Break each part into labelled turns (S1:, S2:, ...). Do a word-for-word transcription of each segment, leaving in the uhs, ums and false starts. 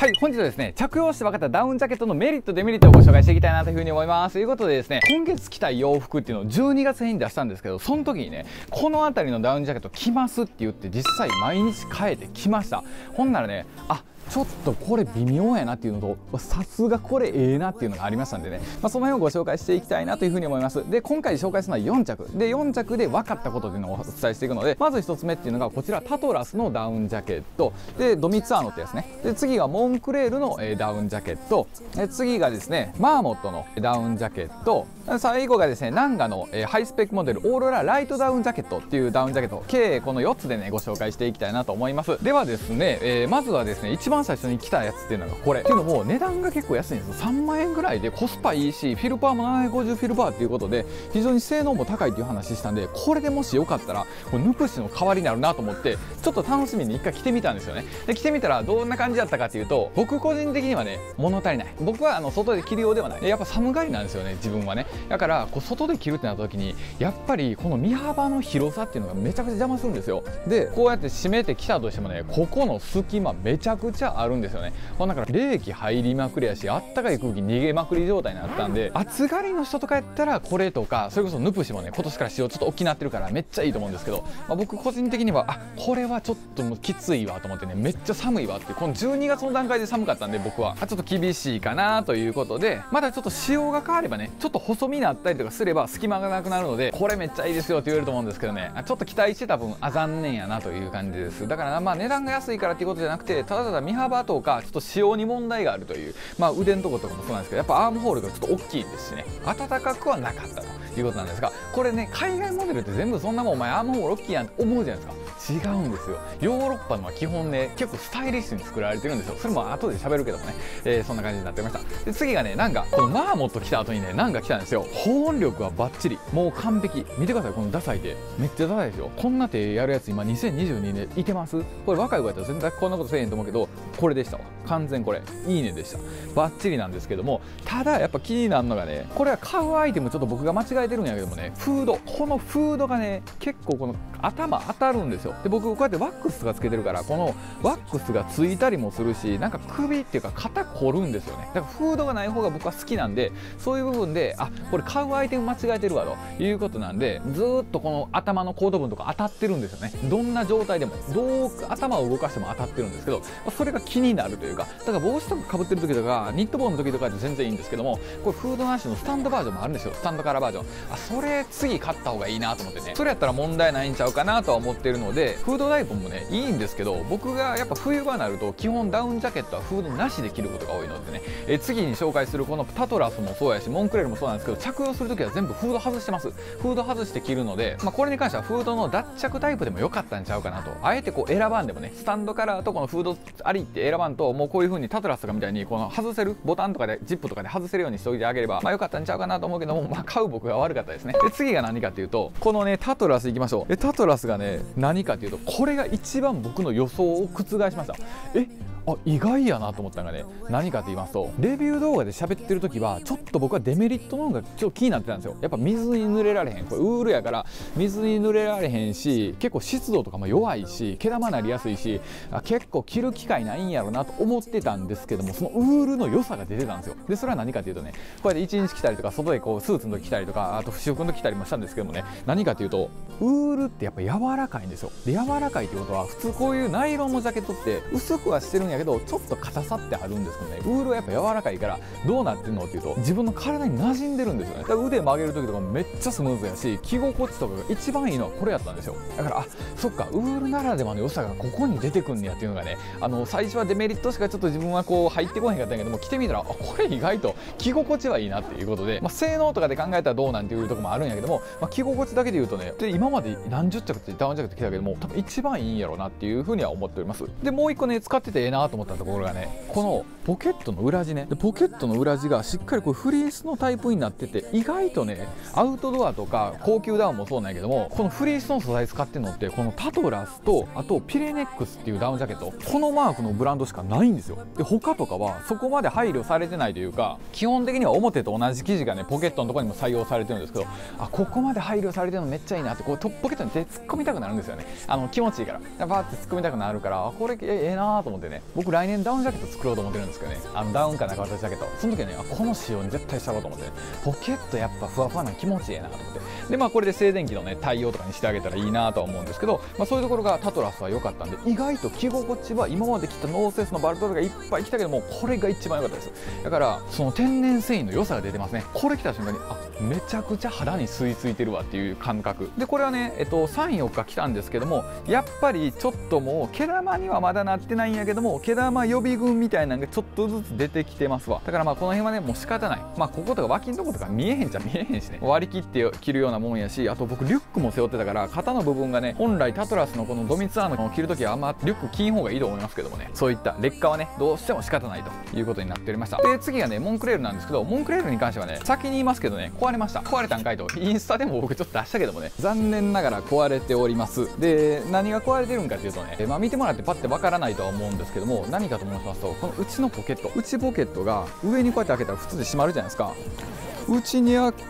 S1: はい、本日はですね、着用して分かったダウンジャケットのメリットデメリットをご紹介していきたいなというふうに思います。ということでですね、今月着たい洋服っていうのをじゅうにがつ編に出したんですけど、その時にね、この辺りのダウンジャケット着ますって言って実際毎日変えてきました。ほんならね、あ、ちょっとこれ微妙やなっていうのと、さすがこれええなっていうのがありましたんでね、まあ、その辺をご紹介していきたいなというふうに思います。で、今回紹介するのはよん着で、よん着で分かったことっていうのをお伝えしていくので、まずひとつめっていうのがこちらタトラスのダウンジャケットで、ドミツアーノってやつね。で、次がモンクレールのダウンジャケットで、次がですねマーモットのダウンジャケット、最後がですねナンガのハイスペックモデルオーロラライトダウンジャケットっていうダウンジャケット、計このよっつでねご紹介していきたいなと思います。ではですね、えー、まずはですね一番最初に来たやつっていうのがこれっていうのも値段が結構安いんですよ。さんまんえんぐらいでコスパいいし、フィルパーもななひゃくごじゅうフィルパーっていうことで非常に性能も高いっていう話したんで、これでもしよかったらこれヌプシの代わりになるなと思ってちょっと楽しみに一回着てみたんですよね。で着てみたらどんな感じだったかっていうと、僕個人的にはね物足りない。僕はあの外で着るようではない。やっぱ寒がりなんですよね自分はね。だからこう外で着るってなった時にやっぱりこの身幅の広さっていうのがめちゃくちゃ邪魔するんですよ。でこうやって締めてきたとしてもね、ここの隙間めちゃくちゃあるんですよね。ほんだから冷気入りまくりやし、あったかい空気逃げまくり状態になったんで、暑がりの人とかやったらこれとか、それこそヌプシもね今年から使用ちょっと大きなってるからめっちゃいいと思うんですけど、まあ、僕個人的にはあこれはちょっともうきついわと思ってね、めっちゃ寒いわって、このじゅうにがつの段階で寒かったんで僕はあちょっと厳しいかなということで、まだちょっと仕様が変わればねちょっと細身になったりとかすれば隙間がなくなるので、これめっちゃいいですよって言えると思うんですけどね、ちょっと期待してた分あ残念やなという感じです。だからまあ値段が安いからっていうことじゃなくて、ただただ身幅とかちょっと仕様に問題があるという、まあ腕のとことかもそうなんですけど、やっぱアームホールがちょっと大きいですしね、暖かくはなかったということなんですが、これね海外モデルって全部そんなもんお前アームホール大きいやんって思うじゃないですか。違うんですよ。ヨーロッパのは基本ね結構スタイリッシュに作られてるんですよ。それも後で喋るけどもね、えー、そんな感じになってました。で次がねなんかこのマーモット来た後にねなんか来たんですよ。保温力はバッチリ、もう完璧。見てくださいこのダサい手、めっちゃダサいでしょ。こんな手やるやつ今にせんにじゅうにねんでいてます？これ若い子やったら全然こんなことせえへんと思うけど、これでしたわ。完全これいいねでした。バッチリなんですけども、ただやっぱ気になるのがね、これは買うアイテムちょっと僕が間違えてるんやけどもね、フード、このフードがね結構この頭当たるんですよ。で僕こうやってワックスがつけてるから、このワックスがついたりもするし、なんか首っていうか肩凝るんですよね。だからフードがない方が僕は好きなんで、そういう部分であこれ買うアイテム間違えてるわということなんで、ずーっとこの頭のコード部分とか当たってるんですよね。どんな状態でもどう頭を動かしても当たってるんですけど、それが気になるというか、だから帽子とかかぶってる時とかニット帽の時とかで全然いいんですけども、これフードなしのスタンドバージョンもあるんですよ。スタンドカラーバージョン、あそれ次買った方がいいなと思ってね、それやったら問題ないんちゃうかなとは思ってるので、フードタイプもねいいんですけど、僕がやっぱ冬場になると基本ダウンジャケットはフードなしで着ることが多いのでね、え次に紹介するこのタトラスもそうやしモンクレールもそうなんですけど、着用する時は全部フード外してます。フード外して着るので、まあ、これに関してはフードの脱着タイプでも良かったんちゃうかなと。あえてこう選ばんでもね、スタンドカラーとこのフードありって選ばんと、もうこういう風にタトラスとかみたいにこの外せるボタンとかでジップとかで外せるようにしておいてあげればまあ良かったんちゃうかなと思うけども、まあ買う僕が悪かったですね。で次が何かっていうと、このねタトラスいきましょう。でタトラスがね何かっていうと、これが一番僕の予想を覆しました。えあ意外やなと思ったのがね、何かと言いますと、レビュー動画で喋ってる時はちょっと僕はデメリットの方がちょっと気になってたんですよ。やっぱ水に濡れられへん、これウールやから水に濡れられへんし、結構湿度とかも弱いし毛玉なりやすいし、あ結構着る機会ないんやろなと思ってたんですけども、そのウールの良さが出てたんですよ。でそれは何かというとね、こうやっていちにち着たりとか外でこうスーツの時着たりとか、あと不織布の時着たりもしたんですけどもね、何かというとウールってやっぱ柔らかいんですよ。で柔らかいってことは普通こういうナイロンのジャケットって薄くはしてるんやけどちょっと硬さってあるんですけどね、ウールはやっぱ柔らかいからどうなってるのっていうと、自分の体に馴染んでるんですよね。だから腕曲げる時とかめっちゃスムーズやし、着心地とかが一番いいのはこれやったんですよ。だからあそっかウールならではの良さがここに出てくんねやっていうのがね、あの最初はデメリットしかちょっと自分はこう入ってこへんかったんやけども、着てみたらあこれ意外と着心地はいいなっていうことで、まあ、性能とかで考えたらどうなんていうところもあるんやけども、まあ、着心地だけで言うとね、で今まで何十着ってダウンジャケット着たけども多分一番いいんやろうなっていうふうには思っております。でもう一個ね使っててええなと思ったところがね、このポケットの裏地ね。でポケットの裏地がしっかりこうフリースのタイプになってて、意外とねアウトドアとか高級ダウンもそうなんやけども、このフリースの素材使ってるのってこのタトラスとあとピレネックスっていうダウンジャケット、このマークのブランドしかないんですよ。で他とかはそこまで配慮されてないというか、基本的には表と同じ生地がねポケットのところにも採用されてるんですけど、あここまで配慮されてるのめっちゃいいなって、こうポケットに手突っ込みたくなるんですよね。あの気持ちいいからバーって突っ込みたくなるから、あこれええなーと思ってね。 僕来年ダウンジャケット作ろうと思ってるんですけどね、あのダウンか中綿ジャケット、その時はね、あこの仕様に絶対したろうと思って、ね、ポケットやっぱふわふわな気持ちいいなと思って、でまあこれで静電気のね対応とかにしてあげたらいいなとは思うんですけど、まあ、そういうところがタトラスは良かったんで、意外と着心地は今まで着たノースフェイスのバルトルがいっぱい着たけども、これが一番良かったです。だからその天然繊維の良さが出てますね。これ着た瞬間にあめちゃくちゃ肌に吸い付いてるわっていう感覚で、これはね、えっと、さん、よっか着たんですけども、やっぱりちょっともう毛玉にはまだなってないんやけども、毛玉予備軍みたいなのがちょっとずつ出てきてますわ。だからまあこの辺はねもう仕方ない、まあこことか脇のとことか見えへんじゃ見えへんしね、割り切って着るようなもんやし、あと僕リュックも背負ってたから肩の部分がね、本来タトラスのこのドミツアーノを着るときはあんまリュック着ん方がいいと思いますけどもね、そういった劣化はねどうしても仕方ないということになっておりました。で次がねモンクレールなんですけど、モンクレールに関してはね先に言いますけどね、壊れました。壊れたんかいとインスタでも僕ちょっと出したけどもね、残念ながら壊れております。で何が壊れてるんかっていうとね、まあ、見てもらってパッてわからないとは思うんですけども、何かと申しますと、この内のポケット、内ポケットが上にこうやって開けたら普通で閉まるじゃないですか。内にあ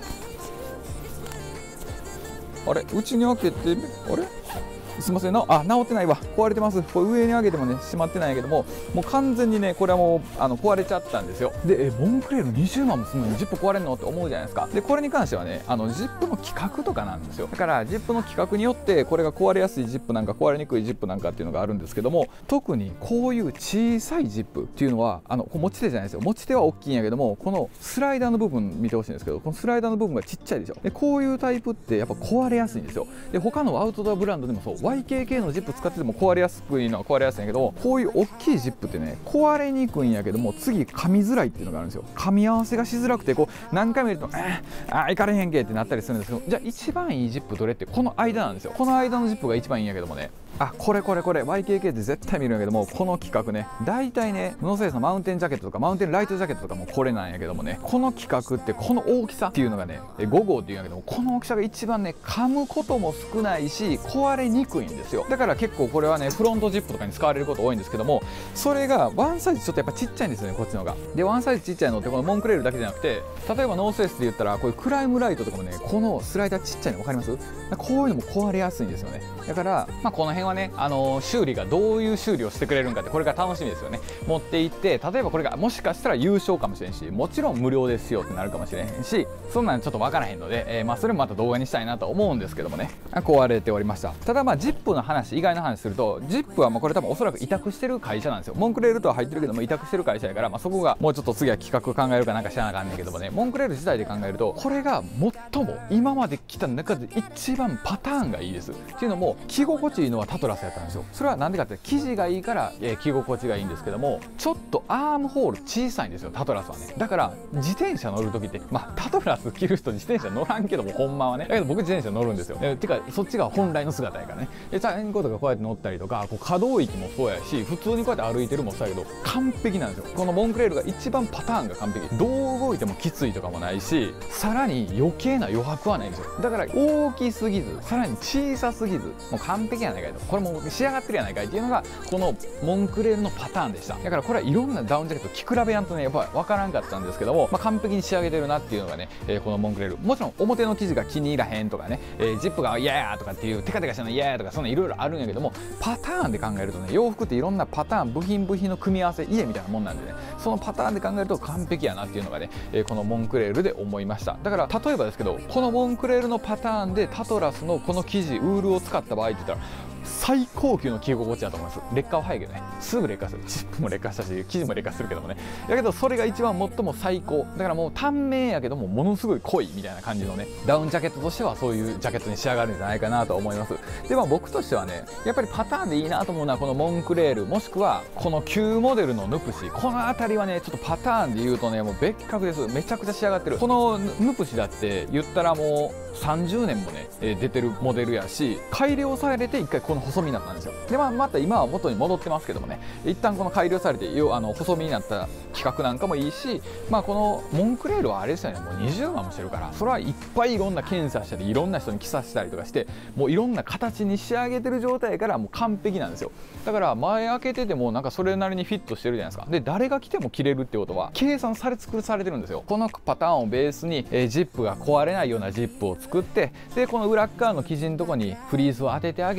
S1: あれ内に開けてあれすいませんな、あ直ってないわ、壊れてます。これ上に上げてもね閉まってないけども、もう完全にねこれはもうあの壊れちゃったんですよ。でえモンクレールにじゅうまんもするのにジップ壊れんのって思うじゃないですか。でこれに関してはね、あのジップの規格とかなんですよ。だからジップの規格によってこれが壊れやすいジップなんか壊れにくいジップなんかっていうのがあるんですけども、特にこういう小さいジップっていうのはあのこう持ち手じゃないですよ。持ち手は大きいんやけども、このスライダーの部分見てほしいんですけど、このスライダーの部分がちっちゃいでしょ。でこういうタイプってやっぱ壊れやすいんですよ。で他のアウトドアブランドでもそう ワイケーケー のジップ使ってても壊れやすくいのは壊れやすいんやけども、こういう大きいジップってね壊れにくいんやけども、次噛みづらいっていうのがあるんですよ。噛み合わせがしづらくて、こう何回も入れると「ああいかれへんけ」ってなったりするんですけど、じゃあ一番いいジップどれってこの間なんですよ。この間のジップが一番いいんやけどもね、あこれこれこれ ワイケーケー って絶対見るんやけども、この規格ね大体ねノースフェイスのマウンテンジャケットとかマウンテンライトジャケットとかもこれなんやけどもね、この規格ってこの大きさっていうのがねご号っていうんやけども、この大きさが一番ね噛むことも少ないし壊れにくいんですよ。だから結構これはねフロントジップとかに使われること多いんですけども、それがワンサイズちょっとやっぱちっちゃいんですよね、こっちの方が。でワンサイズちっちゃいのってこのモンクレールだけじゃなくて、例えばノースフェイスで言ったらこういうクライムライトとかもね、このスライダーちっちゃいの分かります？こういうのも壊れやすいんですよね。だから、まあ、この辺はねあのー修理がどういう修理をしてくれるんかってこれから楽しみですよね。持っていって例えばこれがもしかしたら優勝かもしれんし、もちろん無料ですよってなるかもしれへんし、そんなんちょっと分からへんので、えー、まあそれもまた動画にしたいなと思うんですけどもね、壊れておりました。ただまあジップの話以外の話すると、ジップはまあこれ多分おそらく委託してる会社なんですよ。モンクレールとは入ってるけども委託してる会社やから、まあ、そこがもうちょっと次は企画考えるかなんか知らなあかんねんけどもね、モンクレール自体で考えるとこれが最も今まで来た中で一番パターンがいいです。っていうのも着心地いいのはタトラスやったんですよ。それはなんでかって生地がいいから、えー、着心地がいいんですけども、ちょっとアームホール小さいんですよタトラスはね。だから自転車乗る時って、まあタトラス着る人自転車乗らんけどもほんまはね、だけど僕自転車乗るんですよ。えー、てかそっちが本来の姿やからね。でチャレンコとかこうやって乗ったりとか、こう可動域もそうやし、普通にこうやって歩いてるもそうやけど完璧なんですよ。このモンクレールが一番パターンが完璧、どう動いてもきついとかもないし、さらに余計な余白はないんですよ。だから大きすぎずさらに小さすぎず、もう完璧やないかいと、これもう仕上がってるやないかいっていうのがこのモンクレールのパターンでした。だからこれはいろんなダウンジャケット着比べやんとねやっぱ分からんかったんですけども、まあ、完璧に仕上げてるなっていうのがね、えー、このモンクレール。もちろん表の生地が気に入らへんとかね、えー、ジップが嫌やとかっていうテカテカしたの嫌やとか、そんないろいろあるんやけども、パターンで考えるとね、洋服っていろんなパターン部品部品の組み合わせ家みたいなもんなんでね、そのパターンで考えると完璧やなっていうのがね、えー、このモンクレールで思いました。だから例えばですけど、このモンクレールのパターンでタトラスのこの生地ウールを使った場合って言ったら最高級の着心地だと思います。劣化は早いけどね、すぐ劣化する。チップも劣化したし生地も劣化するけどもね、だけどそれが一番最も最高だから、もう短命やけどもものすごい濃いみたいな感じのねダウンジャケットとしてはそういうジャケットに仕上がるんじゃないかなと思います。でまあ僕としてはね、やっぱりパターンでいいなと思うのはこのモンクレール、もしくはこの旧モデルのヌプシ、この辺りはねちょっとパターンで言うとねもう別格です。めちゃくちゃ仕上がってる。このヌプシだって言ったらもうさんじゅうねんもね、えー、出てるモデルやし、改良されて一回この細身になったんですよ。でまあまた今は元に戻ってますけどもね、一旦この改良されてあの細身になった規格なんかもいいし、まあこのモンクレールはあれですよね、もうにじゅうまんもしてるから、それはいっぱいいろんな検査したりいろんな人に着させたりとかして、もういろんな形に仕上げてる状態からもう完璧なんですよ。だから前開けててもなんかそれなりにフィットしてるじゃないですか。で誰が着ても着れるってことは計算され尽くされてるんですよ。このパターンをベースに、えー、ジップが壊れないようなジップを作って、でこの裏側の生地のとこにフリーズを当ててあげて、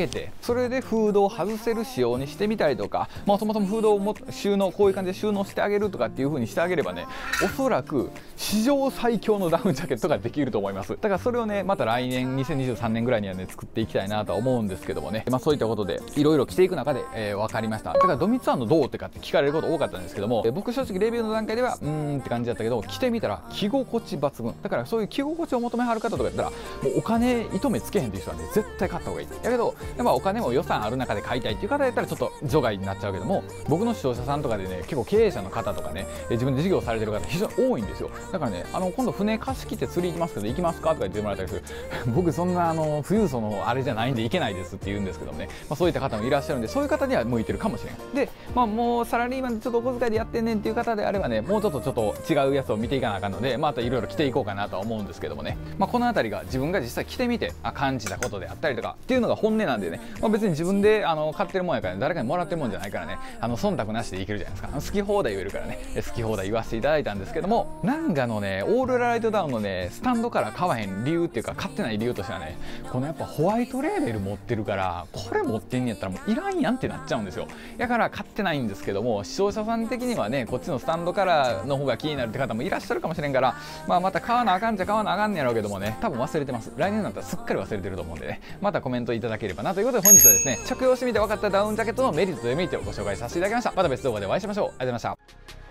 S1: それでフードを外せる仕様にしてみたりとか、まあ、そもそもフードをも収納こういう感じで収納してあげるとかっていう風にしてあげればね、おそらく史上最強のダウンジャケットができると思います。だからそれをねまた来年にせんにじゅうさんねんぐらいにはね作っていきたいなとは思うんですけどもね、まあ、そういったことでいろいろ着ていく中で、えー、分かりました。だからドミツアンのどうってかって聞かれること多かったんですけども、えー、僕正直レビューの段階ではうーんって感じだったけど、着てみたら着心地抜群だから、そういう着心地を求めはる方とかやったらもうお金糸目つけへんっていう人はね絶対買った方がいい。やけどやっぱお金も予算ある中で買いたいっていう方やったらちょっと除外になっちゃうけども、僕の視聴者さんとかでね結構経営者の方とかね自分で事業されてる方非常に多いんですよ。だからねあの今度船貸し切って釣り行きますけど行きますかとか言ってもらったりする僕そんなあの富裕層のあれじゃないんで行けないですって言うんですけどもね、まあ、そういった方もいらっしゃるんで、そういう方には向いてるかもしれない。で、まあ、もうサラリーマンでちょっとお小遣いでやってんねんっていう方であればね、もうちょっとちょっと違うやつを見ていかなあかんので、またいろいろ着ていこうかなとは思うんですけどもね、まあ、この辺りが自分が実際着てみてあ感じたことであったりとかっていうのが本音なんでね、まあ、別に自分であの買ってるもんやからね、誰かにもらってるもんじゃないからね、あの忖度なしでいけるじゃないですか。好き放題言えるからね、好き放題言わせていただいたんですけども、なんかのねオールライトダウンのねスタンドから買わへん理由っていうか買ってない理由としてはね、このやっぱホワイトレーベル持ってるからこれ持ってんやったらもういらんやんってなっちゃうんですよ。だから買ってないんですけども、視聴者さん的にはねこっちのスタンドカラーの方が気になるって方もいらっしゃるかもしれんから、まあ、また買わなあかんじゃ買わなあかんねやろうけどもね、多分忘れてます。来年になったらすっかり忘れてると思うんでね、またコメントいただければなということで、本日はですね着用してみて分かったダウンジャケットのメリットとデメリットをご紹介させていただきました。また別動画でお会いしましょう。ありがとうございました。